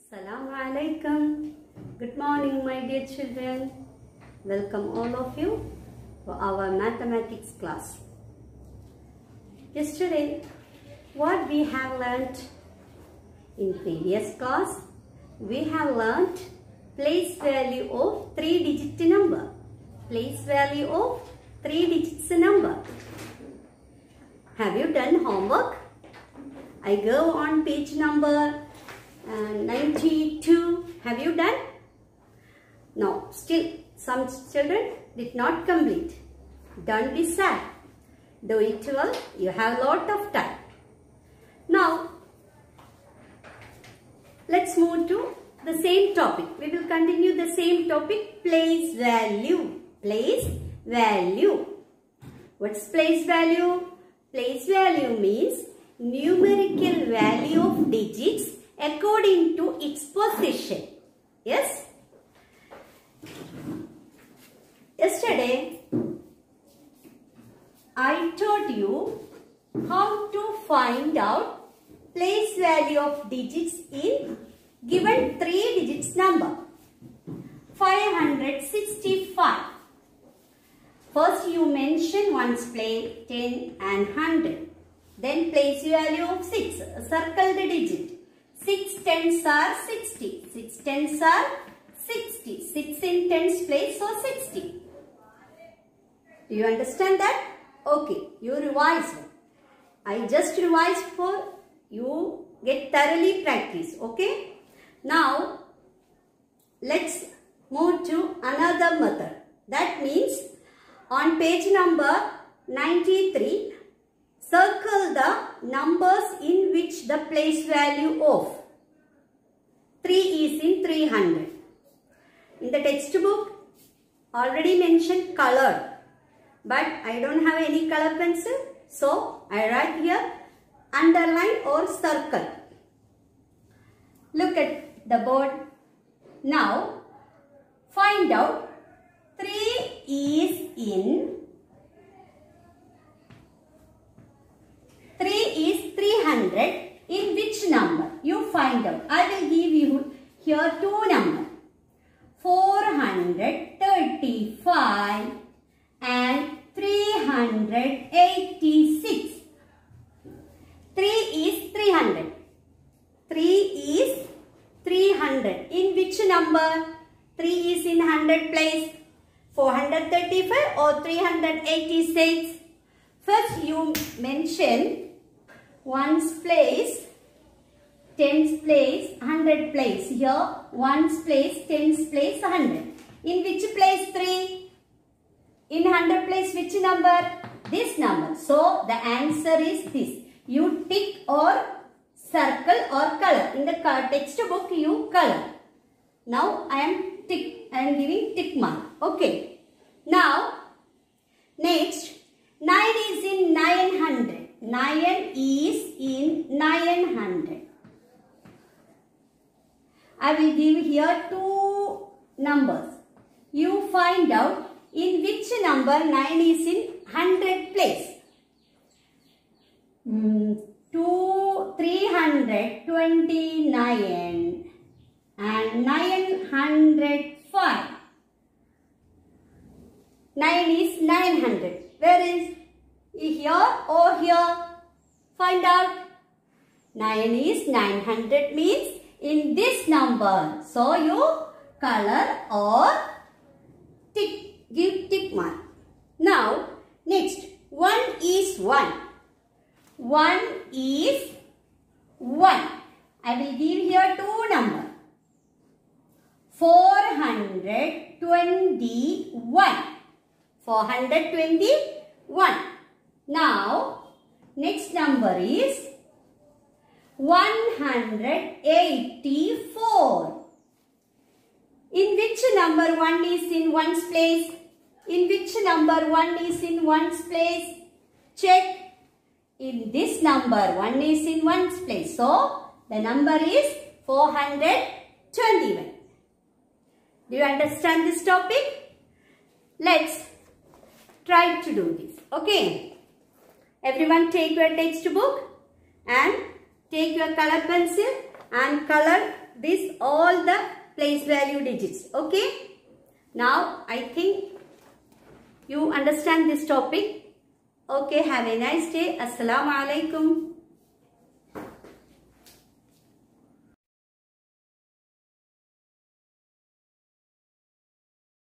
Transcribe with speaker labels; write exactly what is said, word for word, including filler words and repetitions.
Speaker 1: Assalamu alaikum. Good morning, my dear children. Welcome all of you to our mathematics class. Yesterday, what we have learnt in previous class, we have learnt place value of three digit number. Place value of three digits number. Have you done homework? I go on page number uh, ninety-two. Have you done? No, still some children did not complete. Don't be sad. Do it well. You have a lot of time. Now, let's move to the same topic. We will continue the same topic, place value. Place value. What's place value? Place value means numerical value of digits according to its position. Yes? Yesterday, I taught you how to find out place value of digits in given three digits number. five hundred sixty-five. First you mention ones place, ten and one hundred. Then place value of six. Circle the digit. six tens are sixty. six tens are sixty. six in tens place, so sixty. Do you understand that? Okay, you revise. I just revised for you get thoroughly practice. Okay. Now, let's move to another method. That means on page number ninety-three, circle the numbers in which the place value of three is in three hundred. In the textbook, already mentioned colored, but I don't have any color pencil, so I write here underline or circle. Look at the board. Now, find out three is in three is three hundred in which number? You find out. I will give you here two numbers. four hundred thirty-five and three hundred eighty-six. three is three hundred. three is three hundred. In which number? three is in one hundred place. four hundred thirty-five or three hundred eighty-six. First you mention ones place, tens place, one hundred place. Here ones place, tens place, one hundred. In which place three? In one hundred place which number? This number. So the answer is this. You tick or circle or color. In the textbook you color. Now I am tick. I am giving tick mark. Okay. Now next, nine is in nine hundred. nine is in nine hundred. I will give here two numbers. You find out in which number nine is in one hundred place. Mm, two, three hundred twenty-nine and nine hundred five. nine is nine hundred. Where is here or here? Find out. nine is nine hundred means in this number. So you color or tick. Give tick mark. Now next, one is one. one is one. I will give here two numbers. four hundred twenty-one. four hundred twenty-one. Now, next number is one hundred eighty-four. In which number one is in ones place? In which number one is in ones place? Check. In this number one is in ones place. So, the number is four hundred twenty-one. Do you understand this topic? Let's try to do this. Okay. Everyone take your textbook and take your color pencil and color this all the place value digits. Okay. Now I think you understand this topic. Okay. Have a nice day. Assalamu alaikum.